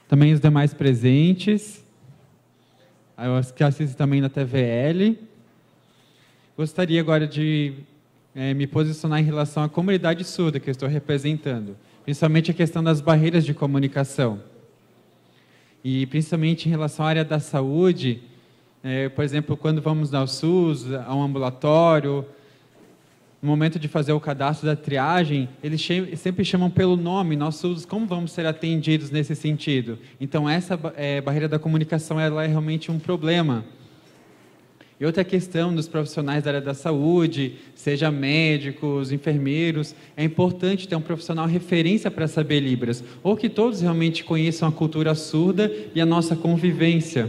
também os demais presentes, os que assistem também na TVL. Gostaria agora de me posicionar em relação à comunidade surda que eu estou representando, principalmente a questão das barreiras de comunicação. E principalmente em relação à área da saúde, por exemplo, quando vamos ao SUS, a um ambulatório, no momento de fazer o cadastro da triagem, eles sempre chamam pelo nome, nós surdos, como vamos ser atendidos nesse sentido? Então, essa barreira da comunicação ela é realmente um problema. E outra questão dos profissionais da área da saúde, seja médicos, enfermeiros, é importante ter um profissional referência para saber Libras, ou que todos realmente conheçam a cultura surda e a nossa convivência.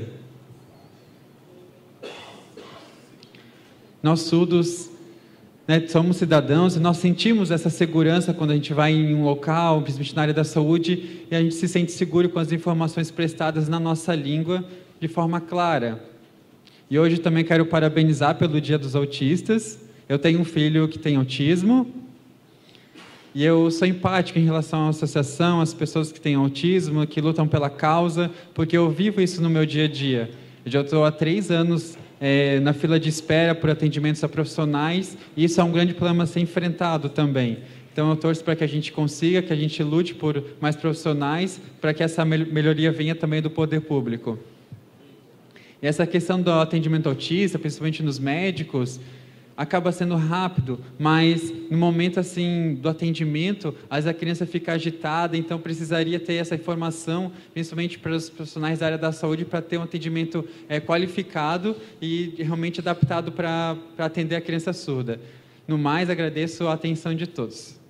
Nós surdos, somos cidadãos e nós sentimos essa segurança quando a gente vai em um local, principalmente na área da saúde, e a gente se sente seguro com as informações prestadas na nossa língua de forma clara. E hoje também quero parabenizar pelo Dia dos Autistas. Eu tenho um filho que tem autismo e eu sou empático em relação à associação, às pessoas que têm autismo, que lutam pela causa, porque eu vivo isso no meu dia a dia. Eu já estou há 3 anos na fila de espera por atendimentos a profissionais e isso é um grande problema a ser enfrentado também. Então eu torço para que a gente consiga, que a gente lute por mais profissionais, para que essa melhoria venha também do poder público. E essa questão do atendimento autista, principalmente nos médicos, acaba sendo rápido, mas no momento assim do atendimento, às vezes a criança fica agitada, então precisaria ter essa informação, principalmente para os profissionais da área da saúde, para ter um atendimento qualificado e realmente adaptado para atender a criança surda. No mais, agradeço a atenção de todos.